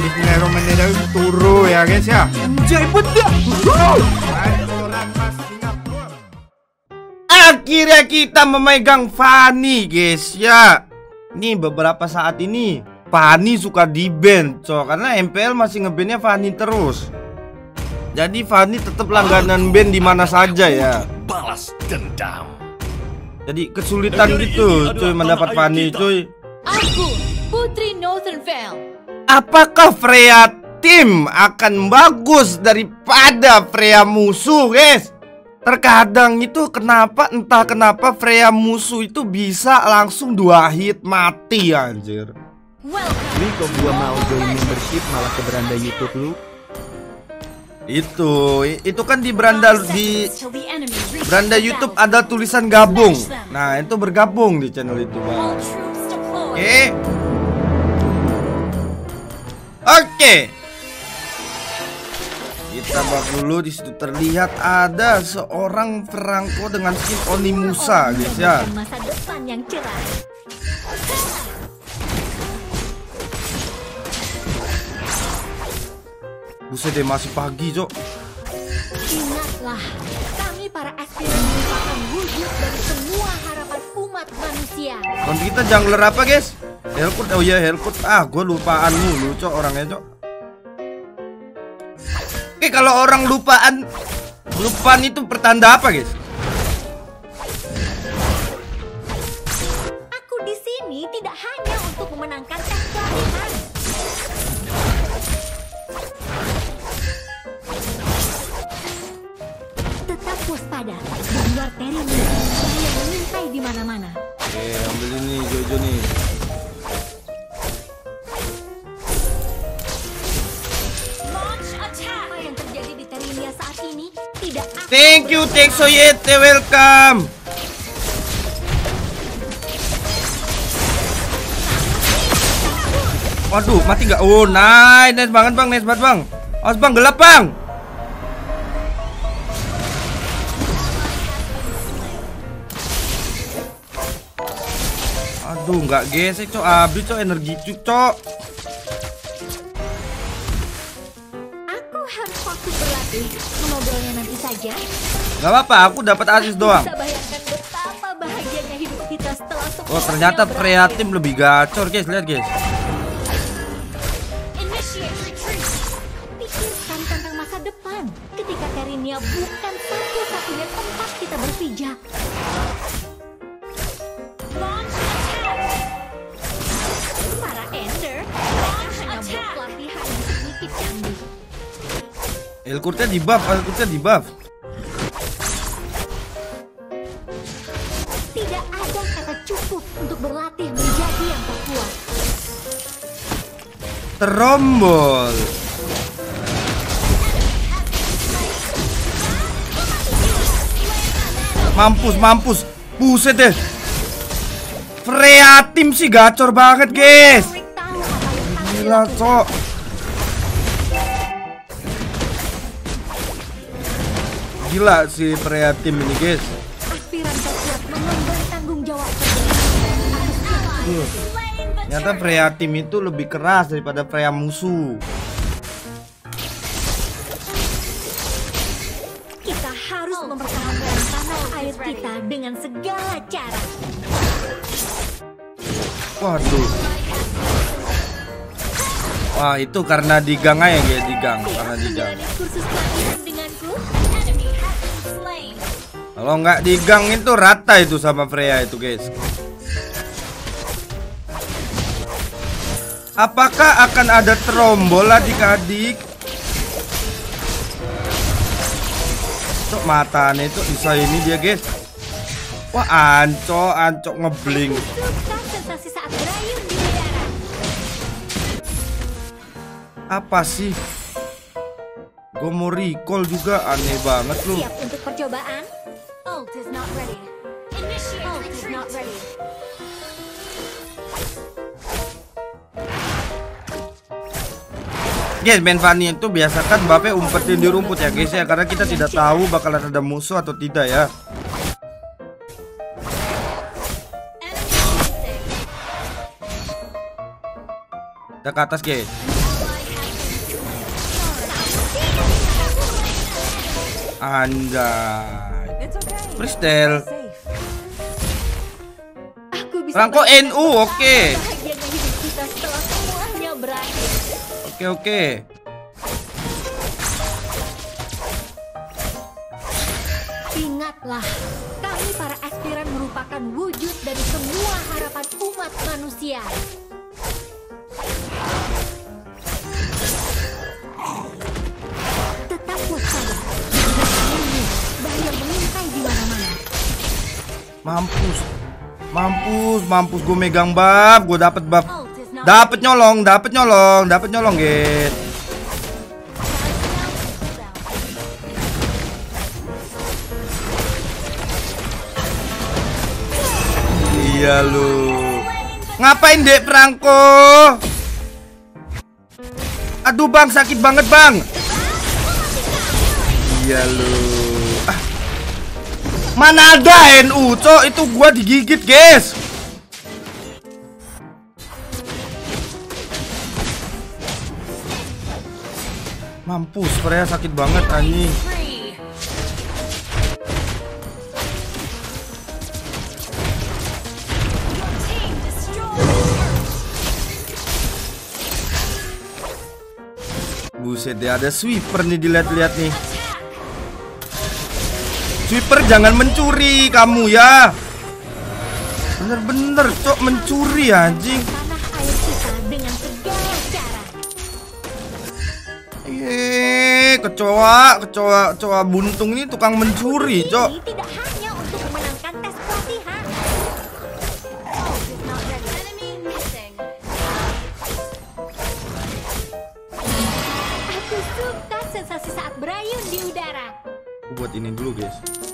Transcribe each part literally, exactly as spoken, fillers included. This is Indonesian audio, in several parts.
Bismillahirrahmanirrahim turu ya guys ya. Anjay bedak. Akhirnya kita memegang Fanny guys ya. Nih beberapa saat ini Fanny suka di ban cok, karena M P L masih ngebandnya Fanny terus. Jadi Fanny tetap langganan ban di mana saja ya. Balas dendam. Jadi kesulitan gitu cuy mendapat Fanny cuy. Aku Putri Northern Vale. Apakah Freya tim akan bagus daripada Freya musuh guys? Terkadang itu kenapa entah kenapa Freya musuh itu bisa langsung dua hit mati anjir. Wih kok gua mau join membership malah ke beranda YouTube lu? Itu itu kan di beranda di beranda YouTube ada tulisan gabung. Nah, itu bergabung di channel itu, Bang. Oke. Oke. Kita bak dulu, di situ terlihat ada seorang perangko dengan skin Onimusa, guys ya. Masa depan yang cerah. Buset deh, masih pagi, Cok. Ingatlah, kami para aspiran merupakan wujud dari semua harapan umat manusia. Konti kita jungler apa, guys? Helput, oh iya Helput. Ah, gue lupaan mulu, Cok, orangnya, Cok. Oke, kalau orang lupaan, lupaan itu pertanda apa, guys? Aku di sini tidak hanya untuk memenangkan pertandingan. Tetap waspada, di luar Terry bahaya mengintai di mana-mana. Oke, ambil ini Jojo nih. Apa yang terjadi di Terinia saat ini tidak akan. Thank you, Texoyete, welcome. Waduh, mati nggak? Oh, nice, nice banget bang, nice banget bang. Awas bang, gelap bang. Aduh, nggak gesek cok, habis cok energi cuk cok. Aku harus fokus berlatih. Mengobrolnya nanti saja. Nggak apa-apa, aku dapat asis doang. Bisa bayangkan betapa bahagianya hidup kita setelah semua. Oh, ternyata Freya tim lebih gacor guys, lihat guys. Pikirkan tentang masa depan ketika Terinia bukan satu-satunya tempat kita berpijak. Para Ender hanya buat pelatihan yang sedikit canggih. Elkurtnya di buff, Elkurtnya di buff. Tidak ada kata cukup untuk berlatih menjadi yang terkuat. Terombol. Mampus, mampus. Buset deh. Freya tim sih gacor banget, guys. Gila, cok. Gila sih Freya tim ini, guys. Aspiran terkuat mengemban tanggung jawab. Tuh. Ternyata Freya tim itu lebih keras daripada Freya musuh. Kita harus mempertahankan tanah air kita dengan segala cara. Waduh. Wah, itu karena digang aja ya, digang, karena digang. Kursus pelatihan denganku. Kalau nggak digang itu rata itu sama Freya itu, guys. Apakah akan ada terombol adik-adik? Cok, matanya itu bisa ini dia, guys. Wah, ancok, ancok ngebling. Suka sensasi saat berayun di udara. Apa sih? Gue mau recall juga, aneh banget lu. Siap untuk percobaan? Ult is not ready. Initiate Ult is not ready. Guys, main Fanny itu biasakan buffnya umpetin di rumput ya guys ya, karena kita tidak tahu bakalan ada musuh atau tidak ya. Kita ke atas guys. Anjay. Freestyle. Aku bisa Franco N U, oke. bahagianya hidup kita setelah semuanya berakhir. Oke oke. Ingatlah, kami para aspiran merupakan wujud dari semua harapan umat manusia. Tetap waspada. Bahaya mengintai di mana-mana. Mampus. Mampus, mampus gue megang bab, gue dapet bab. Ult is not Dapet nyolong, dapet nyolong, dapet nyolong, get. Iya lu. Ngapain Dek Franco? Aduh bang, sakit banget bang. Iya lu. Ah. Mana ada N U, cok, itu gua digigit, guys. Mampus, Freya sakit banget anjing. Buset deh, ada sweeper nih, dilihat-lihat nih. Sweeper jangan mencuri kamu ya. Bener-bener cok mencuri anjing. tanah air kita dengan segala cara. Eh, kecoa, kecoa, kecoa buntung ini tukang mencuri, cok. Ini tidak hanya untuk memenangkan tes pelatihan. Ult is not ready. Enemy missing. Aku suka sensasi saat berayun di udara. Buat ini dulu, guys.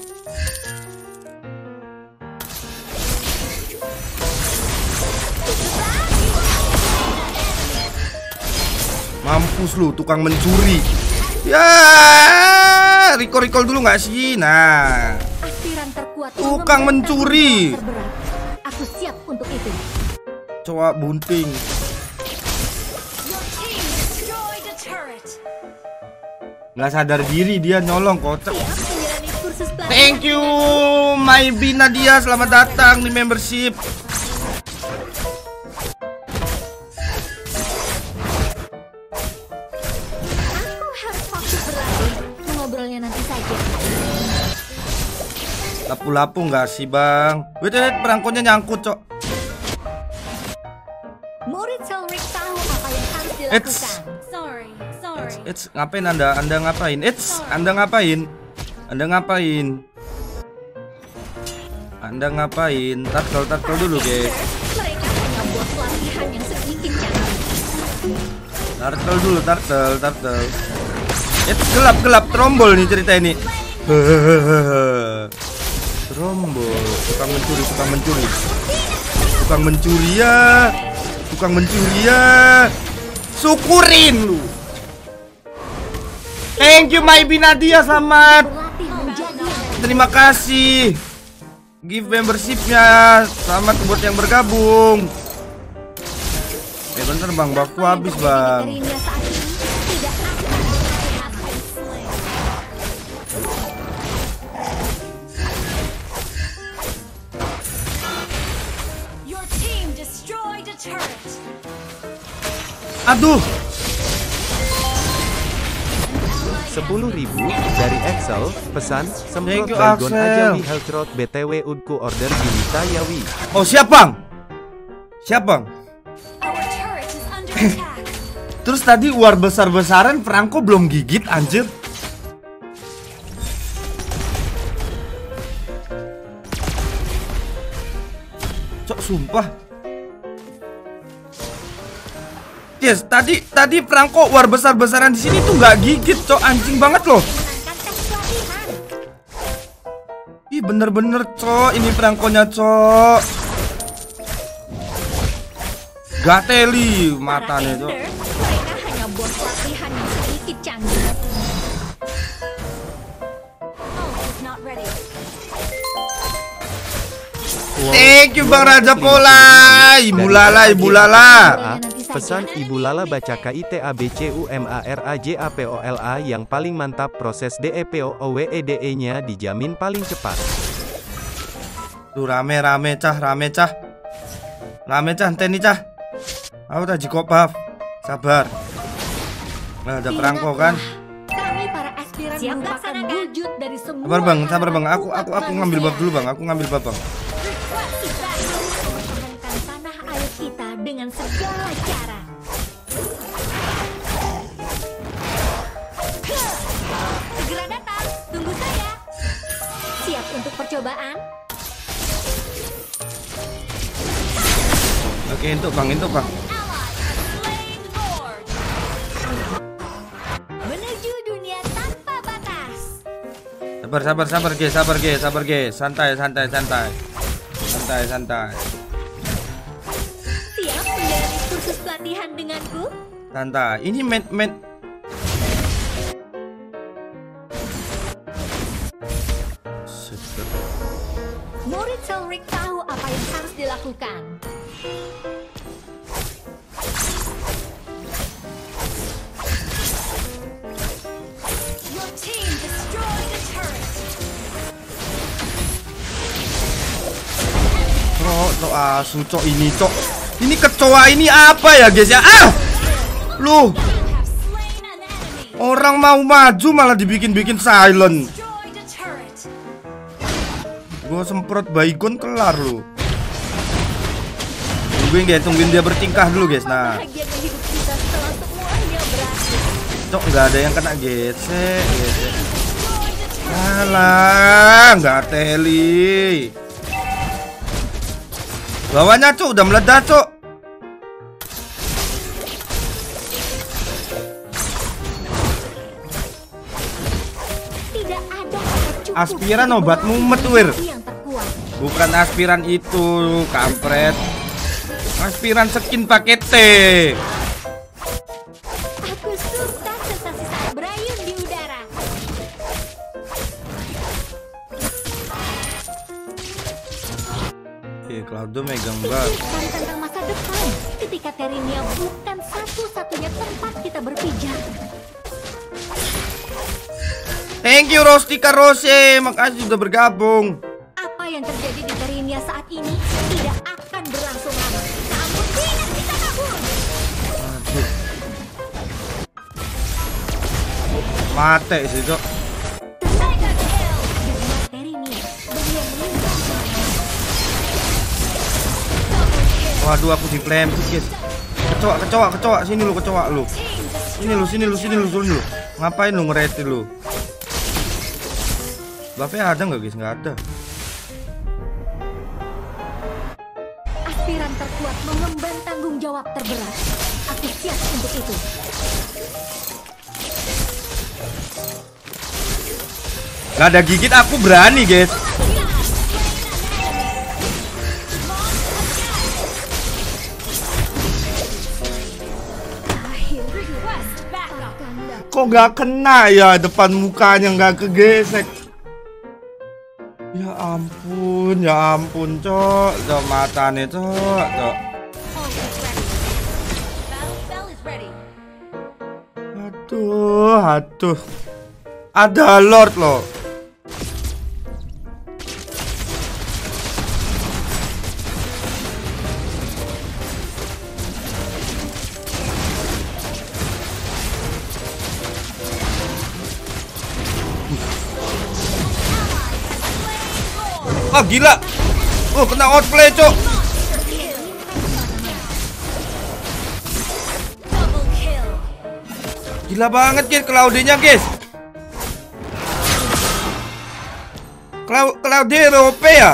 Mampus lu, tukang mencuri. Ya, recall recall dulu nggak sih? Nah, Aspiran terkuat tukang mengemban mencuri. tanggung jawab terberat. Aku siap untuk itu. Coba bunting. Nggak sadar diri dia nyolong, kocak. Siap menjalani kursus pelatihan. Thank you, My Bina dia, selamat datang di membership. Aku harus fokus berlatih. Mengobrolnya nanti saja. Lapu-lapu nggak sih bang? Wait, wait, perangkonya nyangkut, cok. Murid Selric tahu apa yang harus dilakukan. It's- Sorry, sorry. It's ngapain anda? Anda ngapain? It's anda ngapain? Anda ngapain? Anda ngapain? Tartel, tartel dulu, guys. Mereka hanya buat pelatihan yang sedikit canggih. Tartel dulu, tartel, tartel. It's gelap, gelap, trombol nih cerita ini. Trombol, tukang mencuri, tukang mencuri, tukang mencuri ya, tukang mencuri ya. Syukurin lu. Thank you My Binadia, selamat. Berlatih menjadi Terima kasih. Give membershipnya. Selamat buat yang bergabung. Eh bentar bang, waktu habis bang. Dirinya saat ini tidak akan berhati-hati. Your team destroyed a turret. Aduh. sepuluh ribu dari Excel, pesan semprot Thank you, baygon Axel. aja wi healthrot B T W udku order Dinita ya wi. Oh siap bang. Siap bang. Our turret is under attack. Terus tadi war besar-besaran Franco belum gigit anjir. Cok sumpah. Yes, tadi tadi Franco war besar-besaran di sini tuh nggak gigit, cok, anjing banget loh. Menangkan tes pelatihan. Ih bener-bener cok, ini Franco-nya cok. Gateli matanya cok. Ender, mereka hanya buat pelatihan yang sedikit canggih. Ult is not ready. Thank you Bang Raja Pola. Ibu Lala, Ibu Lala. Ngobrolnya nanti saja. Pesan Ibu Lala baca K I T A B C U M A R A J A P O L A yang paling mantap, proses D E P O O W E D E-nya dijamin paling cepat. Tuh rame rame cah, rame cah. Rame cah, enten nih cah. Aku tadi kok buff. Sabar. Nah, ada perangko kan? Kami para aspiran merupakan wujud dari semua. Sabar bang, sabar bang. Aku aku aku ngambil buff dulu bang. Aku ngambil buff bang. Mempertahankan tanah air kita dengan segala cara. Segera datang, tunggu saya. Siap untuk percobaan? Oke, untuk bang, untuk bang. Menuju dunia tanpa batas. Sabar, sabar, sabar, guys, sabar, guys, sabar, guys. Santai, santai, santai. Santai, santai. Siap menjalani kursus pelatihan denganku? Santai. Ini met met. Murid Selric tahu apa yang harus dilakukan. Your team destroyed a turret. Cok, cok asu, cok ini, cok. Ini kecoa ini apa ya, guys ya? Ah! Lu, You have slain an enemy. orang mau maju malah dibikin-bikin silent. Destroyed a turret. Gua semprot baygon kelar lu. Tungguin guys, tungguin dia bertingkah dulu guys. Nah, Bahagianya hidup kita setelah semuanya berakhir. cok nggak ada yang kena gesek, gesek. Alah, nggak teli. Bawahnya cok udah meledak cok. Tidak ada kata cukup Aspiran untuk obat mengobati mumet, Wir. hati yang terkuat. Bukan aspiran itu, kampret. Aspiran skin paket T. Aku suka sensasi saat berayun di udara. Oke, Claudio megang bar. Pikirkan tentang masa depan ketika Terinia bukan satu-satunya tempat kita berpijak. Thank you Rostika Rose, makasih sudah bergabung. Apa yang terjadi di Terinia saat ini tidak akan berlangsung lama. Namun tidak bisa kabur. Aduh. Mate sih cok. Mega kill. Dengan Terinia, bahaya meninggal. Waduh, aku di plempis guys. Kecoa, kecoa, kecoa, sini lu kecoa lu. Sini lu, sini lu, sini lu, sini lu. Ngapain lu ngereti lu? Buffnya ada nggak guys? Nggak ada. Aspiran terkuat mengemban tanggung jawab terberat. Aku siap untuk itu. Nggak ada gigit, aku berani guys. Akhir Request backup. Kanda. Kok nggak kena ya depan mukanya, nggak kegesek. Ya ampun, ya ampun cok. Cok matanya cok, cok. All is ready. Battle spell is ready. Aduh, aduh. Ada Lord loh. Ah gila. Oh kena outplay cok. Double kill. Gila banget guys Claudia guys. Clau Claudia Eropa ya.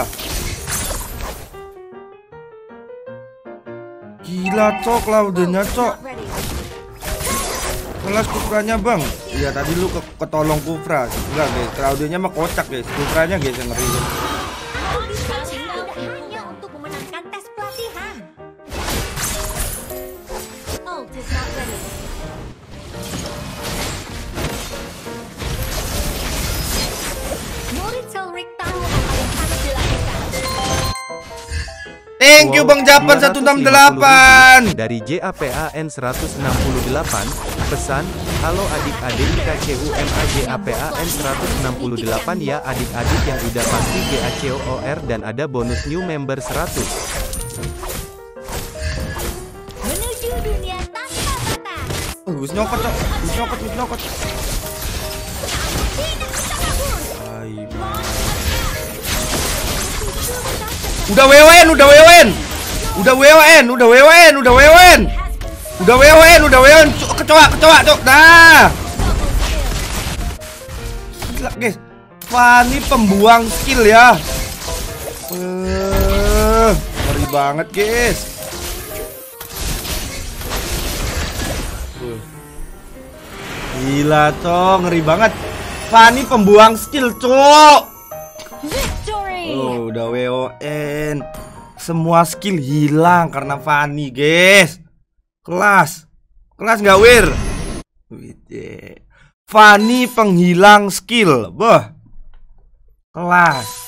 Gila cok Claudia cok. Not ready. Kelas Kufranya bang. Iya tadi lu ke ketolong Kufra. Enggak guys, Claudia mah kocak guys. Kufranya guys yang ngeri. Aku disini tidak hanya untuk memenangkan tes pelatihan. Ult is not ready. Murid Selric tahu apa yang harus dilakukan. Thank you Bang Japan seratus enam puluh delapan. Dari J A P A N seratus enam puluh delapan, pesan, halo adik-adik K C U M A J A P A N seratus enam puluh delapan ya adik-adik yang udah pasti G A C O O R dan ada bonus new member seratus. Menuju dunia tanpa batas. Oh, gus nyokot, cok. Gus nyokot, gus nyokot. Ay, udah W W N, udah W W N. Udah W W N, udah W W N, udah W W N. Udah W W N, udah W W N. Kecoa, kecoa, cok. Nah. Gila, guys. Fanny pembuang skill ya. Uh, ngeri banget, guys. Uh. Gila, cok, ngeri banget. Fanny pembuang skill, cok. Victory. Oh, udah W O N. Semua skill hilang karena Fanny, guys. Kelas. Kelas nggak, Wir? Fanny penghilang skill. Bah. Kelas.